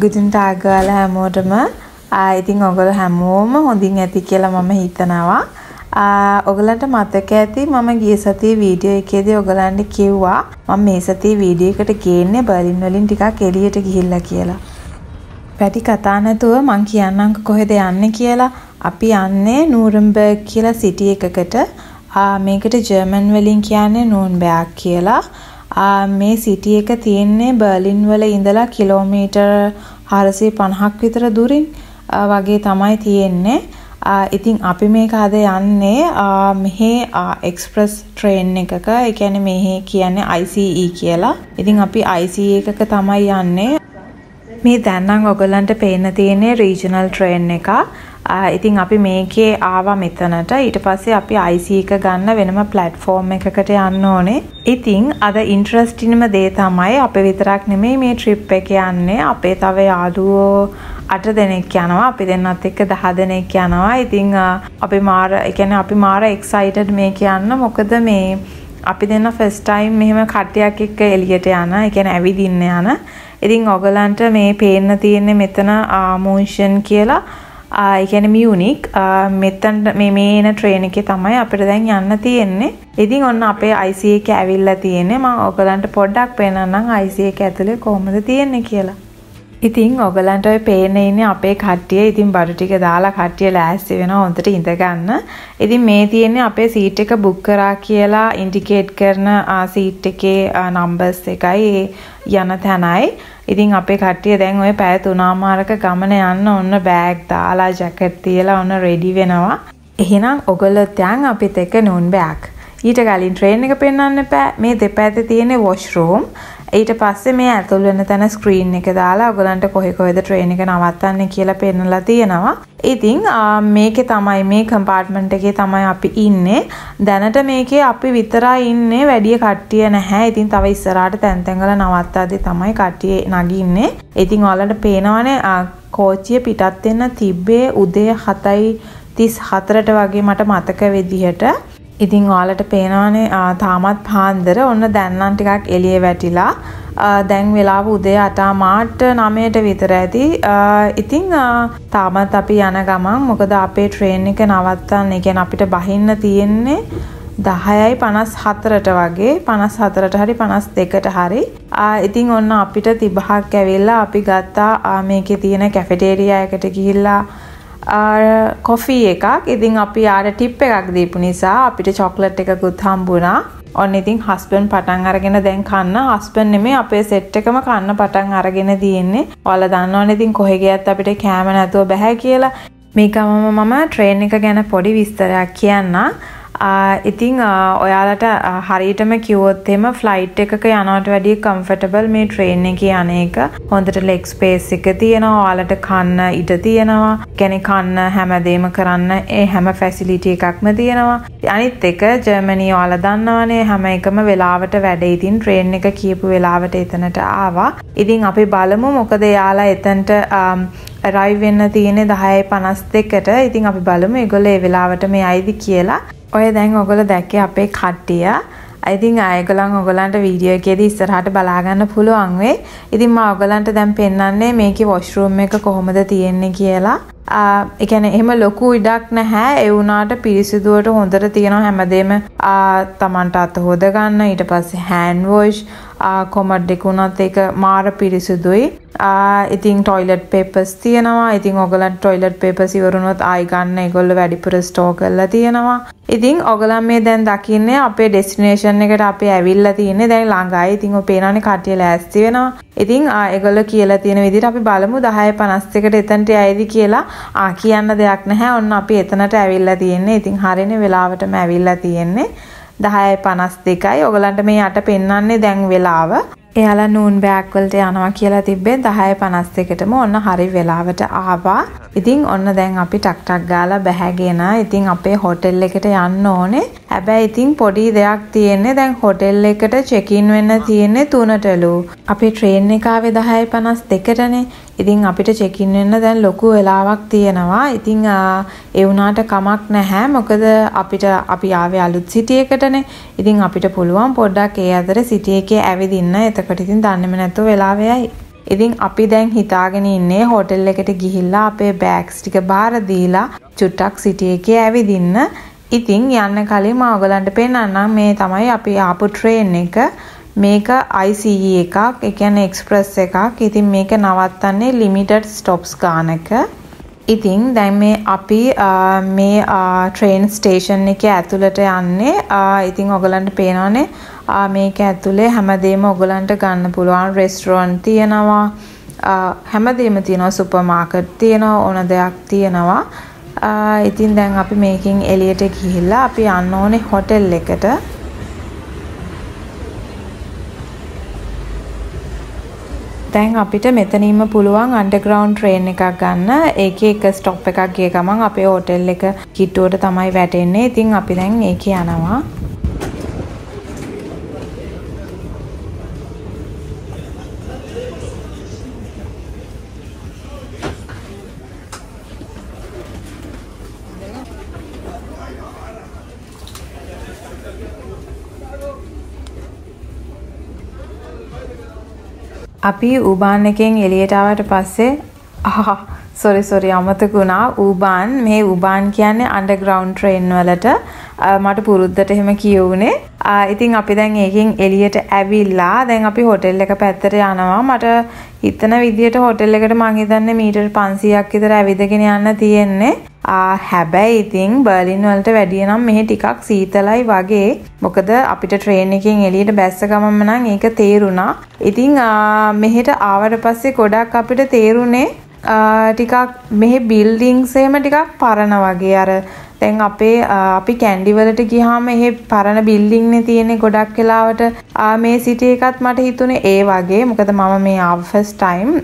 Guten Tag ඔයාලා හැමෝටම. ඉතින් ඔයගොල්ලෝ හැමෝම හොඳින් ඇති කියලා මම හිතනවා. ඔයගලන්ට මතක ඇති මම ගිය සතියේ වීඩියෝ එකේදී ඔයගලන්ට කිව්වා මම මේ සතියේ වීඩියෝ එකට ගේන්නේ බර්ලින් වලින් ටිකක් එළියට ගිහිල්ලා කියලා. පැටි කතා නැතුව මං කියන්නම් කොහෙද යන්නේ කියලා. අපි යන්නේ නූරම්බර්ග් කියලා සිටි එකකට. මේකට ජර්මන් වලින් කියන්නේ නූර්න්බර්ග් කියලා. මේ සිටි එක තියෙන්නේ බර්ලින් වල ඉඳලා කිලෝමීටර් 450ක් විතර දුරින් වගේ තමයි තියෙන්නේ. ඉතින් අපි මේක අද යන්නේ මෙහි එක්ස්ප්‍රස් ට්‍රේන් එකක. ඒ කියන්නේ මෙහි කියන්නේ ICE කියලා. ඉතින් අපි ICE එකක තමයි යන්නේ. මේ දැන් නම් ඔයගලන්ට පේන්න තියෙන්නේ රීජනල් ට්‍රේන් එක. ඉතින් අපි මේකේ ආවා මෙතනට. ඊට පස්සේ අපි IC එක ගන්න වෙනම platform එකකට යන්න ඕනේ. ඉතින් අද ඉන්ටරෙස්ටින්ම දේ තමයි අපේ විතරක් නෙමෙයි මේ trip එක යන්නේ. අපේ තව යාළුවෝ 8 දෙනෙක් යනවා. අපි දෙන්නත් එක්ක 10 දෙනෙක් යනවා. ඉතින් අපි මාර excited මේක යන්න. මොකද මේ අපි දෙන්න first time මෙහෙම කට්ටියක් එක්ක එළියට යන. ඒ කියන්නේ ඇවිදින්න යන. ඉතින් ඔයගලන්ට මේ පේන්න තියෙන්නේ මෙතන මූන්ෂන් කියලා. ඒ කියන්නේ මියුනික්. මෙතන මේ එන ට්‍රේන් එකේ තමයි අපිට දැන් යන්න තියෙන්නේ. ඉතින් ඔන්න අපේ IC එක ඇවිල්ලා තියෙන්නේ. මම ඔයගලන්ට පොඩ්ඩක් පෙන්නන්නම් IC එක ඇතුලේ කොහොමද තියෙන්නේ කියලා. ඉතින් ඔයගලන්ට ඔය පේන්න ඉන්නේ අපේ කට්ටිය. ඉතින් බඩු ටික දාලා කට්ටිය ලෑස්ති වෙනවා හොඳට ඉඳ ගන්න. ඉතින් මේ තියෙන්නේ අපේ සීට් එක බුක් කරා කියලා ඉන්ඩිකේට් කරන සීට් එකේ නම්බර්ස් එකයි යන තැනයි. ඉතින් අපේ කට්ටිය දැන් ඔය පැය 3මාරක ගමන යන්න ඔන්න බෑග් දාලා ජැකට් තියලා ඔන්න රෙඩි වෙනවා. එහෙනම් ඔයගොල්ලොත් යන් අපිත් එක්ක නූර්න්බර්ග්. ඊට කලින් ට්‍රේන් එක පෙන්වන්න එපා. මේ දෙපැත්තේ තියෙන වොෂ්රූම්. ඊට පස්සේ මේ ඇතුල් වෙන තැන ස්ක්‍රීන් එක දාලා ඔයගලන්ට කොහෙද ට්‍රේන් එක නවත්තන්නේ කියලා පෙන්නලා තියෙනවා. ඉතින් මේකේ තමයි මේ කම්පාර්ට්මන්ට් එකේ තමයි අපි ඉන්නේ. දැනට මේකේ අපි විතරයි ඉන්නේ. වැඩි කට්ටිය නැහැ. ඉතින් තව ඉස්සරහට තැන් තැන් වල නවත්තද්දි තමයි කට්ටිය නගින්නේ. ඉතින් ඔයාලට පේනවනේ කෝච්චිය පිටත් වෙන්න තිබ්බේ උදේ 7:34ට වගේ මට මතක විදිහට. ඉතින් ඔයාලට පේනවනේ තාමත් පාන්දර ඔන්න දැන් නම් ටිකක් එළිය වැටිලා. දැන් වෙලාව උදේ 8:09ට විතර ඇති. ඉතින් තාමත් අපි යන ගමන් මොකද අපේ ට්‍රේන් එක නවත්තන්න. ඒ කියන්නේ අපිට බහින්න තියෙන්නේ 10:54ට වගේ 54ට හරි 52ට හරි. ඉතින් ඔන්න අපිට 30ක් ඇවිල්ලා අපි ගත්තා මේකේ තියෙන කැෆෙටේරියා එකට ගිහිල්ලා කොෆි එකක්. ඉතින් අපි ආර ටිප් එකක් දීපු නිසා අපිට චොක්ලට් එකකුත් හම්බුණා. ඔන්න ඉතින් හස්බන්ඩ් පටන් අරගෙන දැන් කන්න. හස්බන්ඩ් නෙමෙයි අපේ සෙට් එකම කන්න පටන් අරගෙන තියෙන්නේ. ඔයාලා දන්නවනේ ඉතින් කොහෙ ගියත් අපිට කෑම නැතුව බෑ කියලා. මේකම මම ට්‍රේන් එක ගැන පොඩි විස්තරයක් කියන්නම්. ඉතින් ඔයාලට හරියටම කිව්වොත් එහෙම ෆ්ලයිට් එකක යනවට වැඩිය කම්ෆර්ටබල් මේ ට්‍රේන් එකේ යන එක. හොඳට ලෙග් ස්පේස් එක තියෙනවා. ඔයාලට කන්න ඉඩ තියෙනවා. කියන්නේ කන්න හැමදේම කරන්න ඒ හැම ෆැසිලිටි එකක්ම තියෙනවා. අනිත් එක ජර්මනි ඔයාලා දන්නවනේ හැම එකම වෙලාවට වැඩ. ඉතින් ට්‍රේන් එක කියපු වෙලාවට එතනට ආවා. ඉතින් අපි බලමු මොකද යාලා එතනට arrive වෙන්න තියෙන්නේ 10:52ට. ඉතින් අපි බලමු ඒගොල්ලෝ ඒ වෙලාවට මේ අයිද කියලා. ඔය දැන් ඔයගොල්ලෝ දැක්කේ අපේ කට්ටිය. ඉතින් ඔයගලන්ට වීඩියෝ එකේදී ඉස්සරහට බලා ගන්න පුළුවන් වෙයි. ඉතින් මම ඔයගලන්ට දැන් පෙන්නන්නේ මේකේ වොෂ්රූම් එක කොහොමද තියෙන්නේ කියලා. ඒ කියන්නේ එහෙම ලොකු ඉඩක් නැහැ. ඒ වුණාට පිරිසිදුවට හොඳට තියෙනවා හැමදේම. Tamanට අත හොද ගන්න. ඊට පස්සේ hand wash කොමඩ් එක උනත් ඒක මාර පිරිසිදුයි. ඉතින් টয়ලට් පේපර්ස් තියෙනවා. ඉතින් ඔයගලන්ට টয়ලට් පේපර්ස් ඉවරුනොත් ආයි ගන්න ඒගොල්ලෝ වැඩිපුර ස්ටෝර් කරලා තියෙනවා. ඉතින් ඔයගලන් මේ දැන් දකින්නේ අපේ ඩෙස්ටිනේෂන් එකට අපි ඇවිල්ලා තියෙන්නේ දැන් ළඟයි. ඉතින් ඔය පේනවනේ කට්ටිය ලෑස්ති වෙනවා. ඉතින් ඒගොල්ලෝ කියලා තියෙන විදිහට අපි බලමු 10:51ට එතනට යයිද කියලා. කියන්න දෙයක් නැහැ. ඔන්න අපි එතනට ඇවිල්ලා තියෙන්නේ. ඉතින් හරියනේ වෙලාවටම ඇවිල්ලා තියෙන්නේ. 10:52යි. ඔයගලන්ට මේ යට පෙන්නන්නේ දැන් වෙලාව. එයාලා නූර්න්බර්ග් වලට යනවා කියලා තිබ්බේ 10:52ටම ඔන්න හරි වෙලාවට ආවා. ඉතින් ඔන්න දැන් අපි ටක් ගාලා බැහැගෙන ඉතින් අපේ හොටෙල් එකට යන්න ඕනේ. හැබැයි ඉතින් පොඩි දෙයක් තියෙන්නේ. දැන් හොටෙල් එකට චෙක් ඉන් වෙන්න තියෙන්නේ 3ටලු. අපේ ට්‍රේන් එක ආවේ 10:52ටනේ. ඉතින් අපිට චෙක් ඉන් වෙන්න දැන් ලොකු වෙලාවක් තියෙනවා. ඉතින් ඒ වුණාට කමක් නැහැ. මොකද අපි ආවේ අලුත් සිටි එකටනේ. ඉතින් අපිට පුළුවන් පොඩ්ඩක් ඒ අතර සිටි එකේ ඇවිදින්න. එතකොට ඉතින් දන්නේම නැතුව වෙලාව යයි. ඉතින් අපි දැන් හිතාගෙන ඉන්නේ හෝටල් එකට ගිහිල්ලා අපේ බෑග්ස් ටික බාර දීලා චුට්ටක් සිටි එකේ ඇවිදින්න. ඉතින් යන්න කලින් මම ඔයගලන්ට පෙන්නන්නම් මේ තමයි අපි ආපු ට්‍රේන් එක. මේක ICE එකක්, ඒ කියන්නේ එක්ස්ප්‍රස් එකක්. ඉතින් මේක නවත්තන්නේ ලිමිටඩ් ස්ටොප්ස් ගානක. ඉතින් දැන් මේ අපි මේ ට්‍රේන් ස්ටේෂන් එකේ ඇතුළට යන්නේ. ඉතින් ඔයගලන්ට පේනවනේ මේක ඇතුලේ හැමදේම ඔයගලන්ට ගන්න පුළුවන්. රෙස්ටුරන්ට් තියෙනවා, හැමදේම තියෙනවා, සුපර් මාකට් තියෙනවා, ඕන දෙයක් තියෙනවා. ඉතින් දැන් අපි මේකෙන් එළියට ගිහිල්ලා අපි යන්න ඕනේ හෝටල් එකට. දැන් අපිට මෙතනින්ම පුළුවන් අන්ඩර්ග්‍රවුන්ඩ් ට්‍රේන් එකක් ගන්න. ඒකේ එක ස්ටොප් එකක් ගිය ගමන් අපේ හෝටල් එක කිට්ටුවට තමයි වැටෙන්නේ. ඉතින් අපි දැන් ඒකේ යනවා. අපි ඌබාන් එකෙන් එළියට ආවට පස්සේ sorry අමතක වුණා. ඌබාන් මේ ඌබාන් කියන්නේ අන්ඩර්ග්‍රවුන්ඩ් ට්‍රේන් වලට මට පුරුද්දට එහෙම කියුනේ. ඉතින් අපි දැන් ඒකෙන් එළියට ඇවිල්ලා දැන් අපි හෝටල් එක පැත්තට යනවා. මට හිතන විදියට හෝටල් එකට මං හිතන්නේ මීටර් 500ක් විතර ඇවිදගෙන යන්න තියෙන්නේ. හැබැයි ඉතින් බර්ලින් වලට වැඩිය නම් මෙහි ටිකක් සීතලයි වගේ. මොකද අපිට ට්‍රේන් එකෙන් එළියට බැස්ස ගමන්ම නම් ඒක තේරුණා. ඉතින් මෙහෙට ආවට පස්සේ ගොඩක් අපිට තේරුනේ ටිකක් මෙහි බිල්ඩින්ග්ස් එහෙම ටිකක් පරණ වගේ. අර දැන් අපි කැන්ඩි වලට ගියාම එහෙ පරණ බිල්ඩින් නේ තියෙන්නේ ගොඩක් වෙලාවට. මේ සිටි එකත් මට හිතුනේ ඒ වගේ. මොකද මම මේ ආව ෆස්ට් ටයිම්.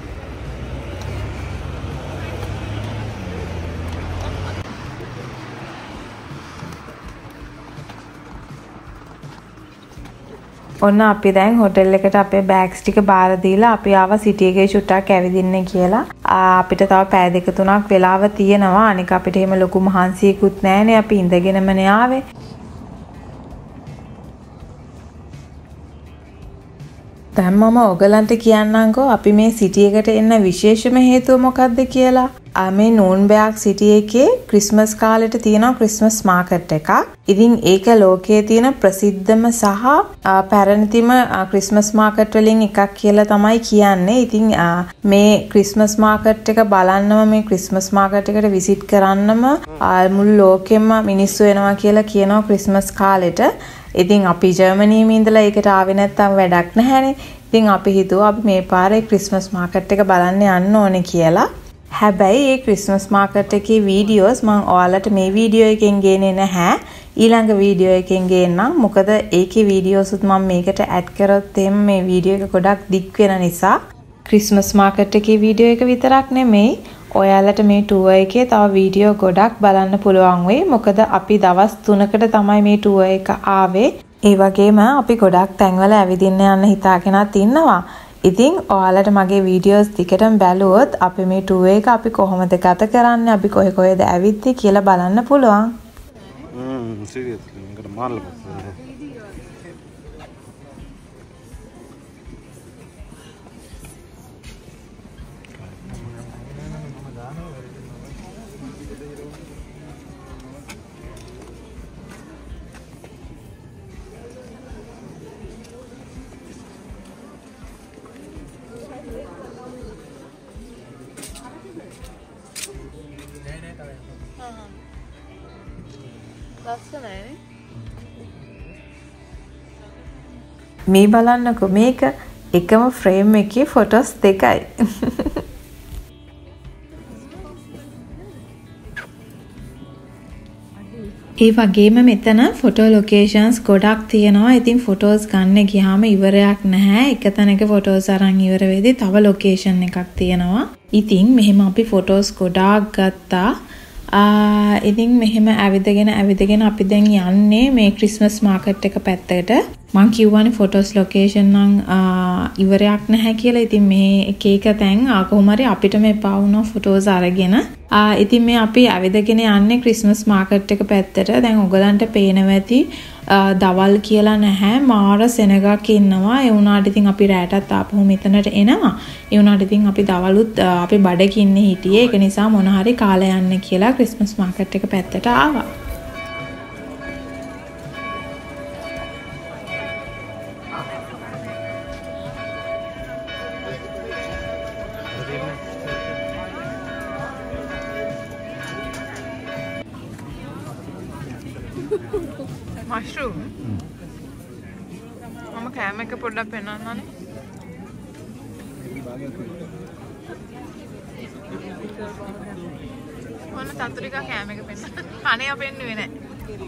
ඔන්න අපි දැන් හෝටල් එකට අපේ බෑග්ස් ටික බාර දීලා අපි ආවා සිටි එකේ චුට්ටක් ඇවිදින්න කියලා. අපිට තව පැය දෙක තුනක් වෙලාව තියෙනවා. අනික අපිට එහෙම ලොකු මහන්සියකුත් නැහැනේ. අපි ඉඳගෙනමනේ ආවේ. දැන් මම ඔයගලන්ට කියන්නම්කෝ අපි මේ සිටි එකට එන්න විශේෂම හේතුව මොකක්ද කියලා. මේ නූන්බර්ග් සිටි එකේ ක්‍රිස්මස් කාලෙට තියෙන ක්‍රිස්මස් මාකට් එකක්. ඉතින් ඒක ලෝකයේ තියෙන ප්‍රසිද්ධම සහ පැරණිතම ක්‍රිස්මස් මාකට් වලින් එකක් කියලා තමයි කියන්නේ. ඉතින් මේ ක්‍රිස්මස් මාකට් එක බලන්නම මේ ක්‍රිස්මස් මාකට් එකට විසිට් කරන්නම මුළු ලෝකෙම මිනිස්සු එනවා කියලා කියනවා ක්‍රිස්මස් කාලෙට. ඉතින් අපි ජර්මනියේ ඉඳලා ඒකට ආවේ නැත්තම් වැඩක් නැහැනේ. ඉතින් අපි හිතුවා අපි මේ පාරේ ක්‍රිස්මස් මාකට් එක බලන්න යන්න ඕනේ කියලා. හැබැයි මේ ක්‍රිස්මස් මාකට් එකේ වීඩියෝස් මම ඔයාලට මේ වීඩියෝ එකෙන් ගේන්නේ නැහැ. ඊළඟ වීඩියෝ එකෙන් ගේන්නම්. මොකද ඒකේ වීඩියෝස් උත් මම මේකට ඇඩ් කරොත් එම් මේ වීඩියෝ එක ගොඩක් දික් වෙන නිසා ක්‍රිස්මස් මාකට් එකේ වීඩියෝ එක විතරක් නෙමෙයි ඔයාලට මේ ටුවර් එකේ තව වීඩියෝ ගොඩක් බලන්න පුළුවන් වෙයි. මොකද අපි දවස් 3කට තමයි මේ ටුවර් එක ආවේ. ඒ වගේම අපි ගොඩක් තැන්වල ඇවිදින්න යන්න හිතාගෙනත් ඉන්නවා. ඉතින් ඔයාලට මගේ වීඩියෝස් ටිකටම බැලුවොත් අපි මේ ටුවර් එක අපි කොහොමද ගත කරන්නේ, අපි කොහෙද ඇවිද්දේ කියලා බලන්න පුළුවන්. seriously ingada maal මේ බලන්නකො මේක එකම ෆ්‍රේම් එකේ ෆොටෝස් දෙකයි. ඒ වගේම මෙතන ෆොටෝ ලොකේෂන්ස් ගොඩක් තියෙනවා. ඉතින් ෆොටෝස් ගන්න ගියාම ඉවරයක් නැහැ. එක තැනක ෆොටෝස් අරන් ඉවර වෙද්දී තව ලොකේෂන් එකක් තියෙනවා. ඉතින් මෙහෙම අපි ෆොටෝස් ගොඩාක් ගත්තා. ඉතින් මෙහෙම ඇවිදගෙන අපි දැන් යන්නේ මේ ක්‍රිස්මස් මාකට් එක පැත්තට. මං කිව්වනේ ෆොටෝස් ලොකේෂන් නම් ඉවරයක් නැහැ කියලා. ඉතින් මේ එක තැන් කොහොම හරි අපිටම එපා වුණා ෆොටෝස් අරගෙන. ඉතින් මේ අපි ඇවිදගෙන යන්නේ ක්‍රිස්මස් මාකට් එක පැත්තට. දැන් ඔයගලන්ට පේනවා ඇති දවල් කියලා නැහැ. මාර සෙනගක් ඉන්නවා. ඒ වුණාට ඉතින් අපි රැටත් ආපහු මෙතනට එනවා. ඒ වුණාට ඉතින් අපි දවලුත් අපි බඩක ඉන්නේ හිටියේ. ඒක නිසා මොන හරි කාලා යන්න කියලා ක්‍රිස්මස් මාකට් එක පැත්තට ආවා. mushroom. Mama කෑම එක පොඩ්ඩක් පෙන්නන්නනේ. මොන චතුරිකා කෑම එක පෙන්නන්න. අනේ අපෙන්නුවේ නැහැ.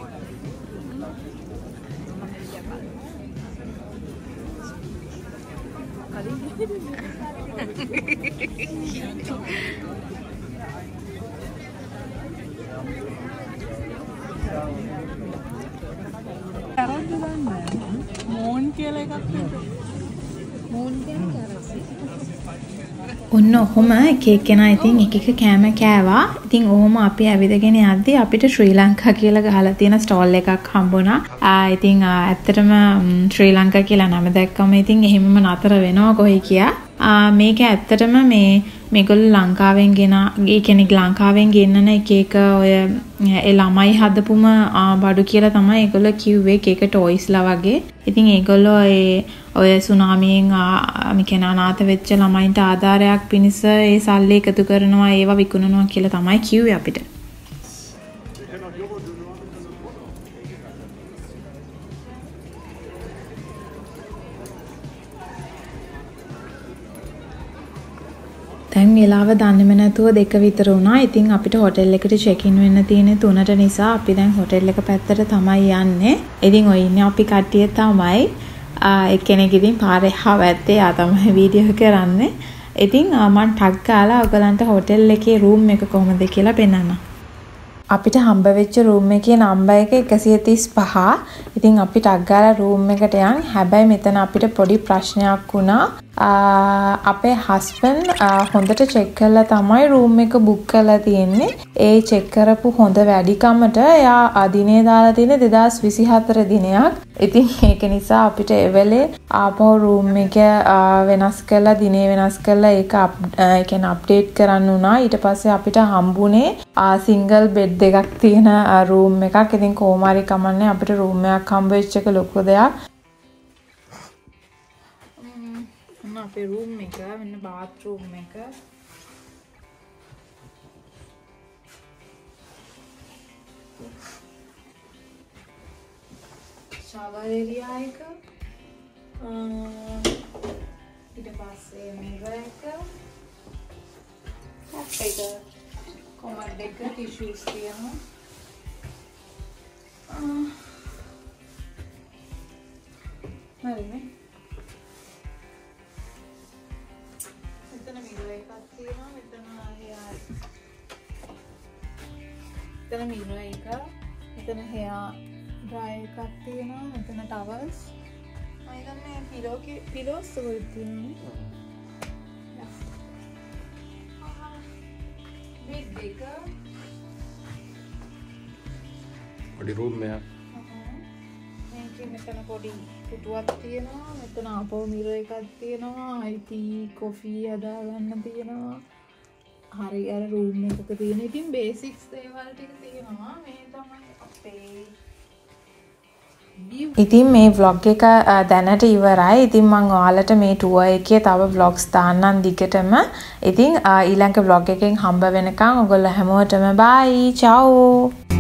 ඔන්න ඔහොම එක එක්කෙනා ඉතින් එක එක කෑම කෑවා. ඉතින් ඔහොම අපි ඇවිදගෙන යද්දි අපිට ශ්‍රී ලංකා කියලා ගහලා තියෙන ස්ටෝල් එකක් හම්බුණා. ඉතින් ඇත්තටම ශ්‍රී ලංකා කියලා නම දැක්කම ඉතින් එහෙමම නතර වෙනවා කොහේ කියා. මේක ඇත්තටම මේගොල්ලෝ ලංකාවෙන් ඒ කියන්නේ ලංකාවෙන් ගෙන්නන එක එක ඔය ඒ ළමයි හදපුම බඩු කියලා තමයි ඒගොල්ලෝ කිව්වේ. එක ටොයිස්ලා වගේ. ඉතින් ඒගොල්ලෝ ඔය සුනාමියෙන් අනාථ වෙච්ච ළමයින්ට ආධාරයක් පිණිස ඒ සල්ලි එකතු කරනවා, ඒවා විකුණනවා කියලා තමයි කිව්වේ අපිට. දැන් වෙලාව දන්නේම නැතුව 2 විතර වුණා. ඉතින් අපිට හොටෙල් එකට චෙක් ඉන් වෙන්න තියෙන්නේ 3ට නිසා අපි දැන් හොටෙල් එක පැත්තට තමයි යන්නේ. ඉතින් ඔය ඉන්නේ අපි කට්ටිය තමයි. එක්කෙනෙක් ඉතින් පාරේ හැවැත්තේ ආ තමයි වීඩියෝ කරන්නේ. ඉතින් මම ටග් ගාලා ඔයගලන්ට හොටෙල් එකේ රූම් එක කොහොමද කියලා පෙන්නන්න. අපිට හම්බ වෙච්ච රූම් එකේ නම්බර් එක 135. ඉතින් අපි ටග් ගාලා රූම් එකට යන්. හැබැයි මෙතන අපිට පොඩි ප්‍රශ්නයක් වුණා. අපේ හස්බන්ඩ් හොඳට චෙක් කරලා තමයි රූම් එක බුක් කරලා තියෙන්නේ. ඒ චෙක් කරපු හොඳ වැඩිකමට එයා දිනේ දාලා තියෙන්නේ 2024 දිනයක්. ඉතින් ඒක නිසා අපිට එවෙලේ ආපහු රූම් එක වෙනස් කරලා දිනේ වෙනස් කරලා ඒක ඒ කියන්නේ අප්ඩේට් කරන්න උනා. ඊට පස්සේ අපිට හම්බුනේ සිංගල් බෙඩ් දෙකක් තියෙන රූම් එකක්. ඉතින් කොහොම හරි කමන්නේ අපිට රූම් එකක් හම්බ වෙච්ච එක ලොකු දෙයක්. අපේ රූම් එක මෙන්න බාත් රූම් එක. shower area එක. ඊට පස්සේ mirror එක. අපිට කොමඩ් එක ටිෂුස් තියෙනවා. හරිනේ. මෙතන mirror එකක් තියෙනවා. මෙතන mirror එක. මෙතන hair dryer එකක් තියෙනවා. මෙතන towels. මම හිතන්නේ pillows වල තියෙනවා. bed එක. පොඩි රූම් එකක්. මෙතන පොඩි පුටුවක් තියෙනවා. මෙතන ආපහු mirror එකක් තියෙනවා. ටී කොෆී හදා ගන්න තියෙනවා. හරි අර රූම් එකක තියෙන ඉතින් බේසික්ස් දේවල් ටික තියෙනවා. මේ තමයි අපේ ඉතින් මේ vlog එක දැනට ඉවරයි. ඉතින් මම ඔයාලට මේ ටුවර් එකේ තව vlogs දාන්නම් දිගටම. ඉතින් ඊළඟ vlog එකෙන් හම්බ වෙනකන් ඔයගොල්ලෝ හැමෝටම bye. ciao.